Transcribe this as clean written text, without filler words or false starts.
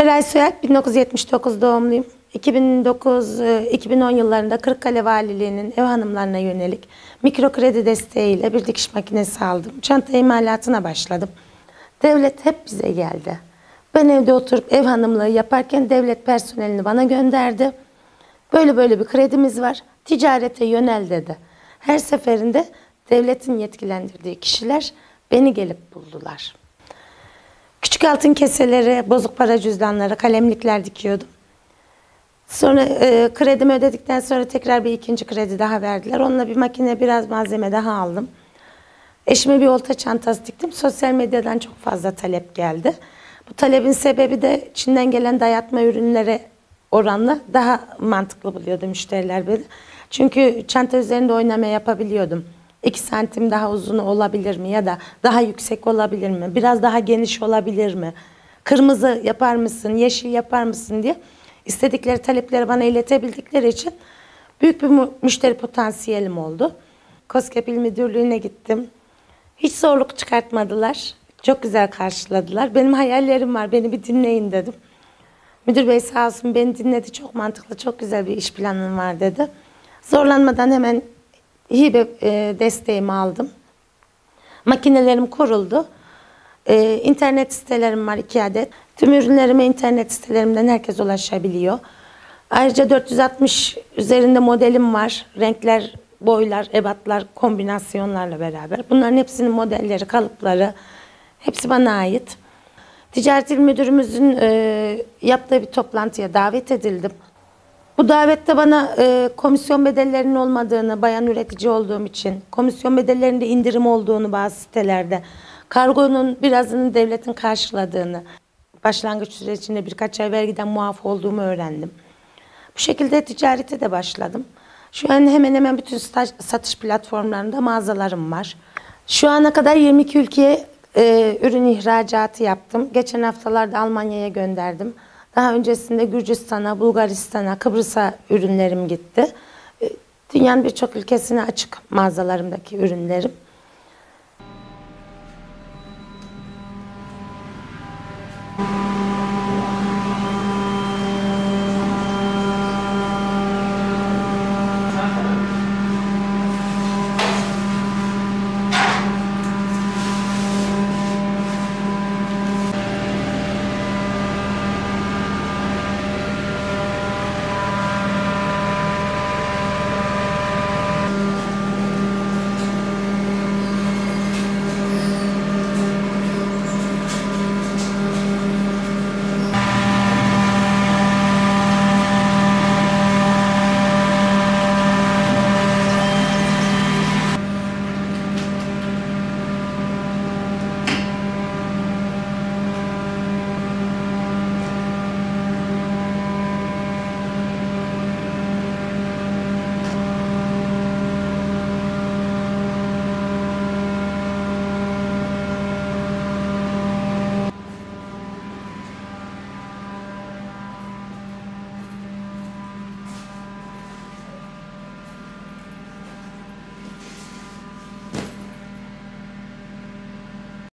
Seray Soyalp, 1979 doğumluyum. 2009-2010 yıllarında Kırıkkale Valiliği'nin ev hanımlarına yönelik mikro kredi desteğiyle bir dikiş makinesi aldım. Çanta imalatına başladım. Devlet hep bize geldi. Ben evde oturup ev hanımlığı yaparken devlet personelini bana gönderdi. Böyle böyle bir kredimiz var, ticarete yönel dedi. Her seferinde devletin yetkilendirdiği kişiler beni gelip buldular. Küçük altın keseleri, bozuk para cüzdanları, kalemlikler dikiyordum. Sonra kredimi ödedikten sonra tekrar bir ikinci kredi daha verdiler. Onunla bir makine, biraz malzeme daha aldım. Eşime bir olta çantası diktim. Sosyal medyadan çok fazla talep geldi. Bu talebin sebebi de Çin'den gelen dayatma ürünlere oranla daha mantıklı buluyordu müşteriler beni. Çünkü çanta üzerinde oynama yapabiliyordum. 2 santim daha uzun olabilir mi ya da daha yüksek olabilir mi? Biraz daha geniş olabilir mi? Kırmızı yapar mısın, yeşil yapar mısın diye istedikleri talepleri bana iletebildikleri için büyük bir müşteri potansiyelim oldu. KOSGEB İl Müdürlüğü'ne gittim. Hiç zorluk çıkartmadılar. Çok güzel karşıladılar. Benim hayallerim var, beni bir dinleyin dedim. Müdür bey sağ olsun beni dinledi. Çok mantıklı, çok güzel bir iş planım var dedi. Zorlanmadan hemen hibe desteğimi aldım. Makinelerim kuruldu. İnternet sitelerim var 2 adet. Tüm ürünlerime internet sitelerimden herkes ulaşabiliyor. Ayrıca 460 üzerinde modelim var. Renkler, boylar, ebatlar, kombinasyonlarla beraber. Bunların hepsinin modelleri, kalıpları hepsi bana ait. Ticaret İl Müdürümüzün yaptığı bir toplantıya davet edildim. Bu davette bana komisyon bedellerinin olmadığını, bayan üretici olduğum için, komisyon bedellerinde indirim olduğunu bazı sitelerde, kargonun birazını devletin karşıladığını, başlangıç sürecinde birkaç ay vergiden muaf olduğumu öğrendim. Bu şekilde ticarete de başladım. Şu an hemen hemen bütün satış platformlarında mağazalarım var. Şu ana kadar 22 ülkeye ürün ihracatı yaptım. Geçen haftalarda Almanya'ya gönderdim. Daha öncesinde Gürcistan'a, Bulgaristan'a, Kıbrıs'a ürünlerim gitti. Dünyanın birçok ülkesine açık mağazalarımdaki ürünlerim.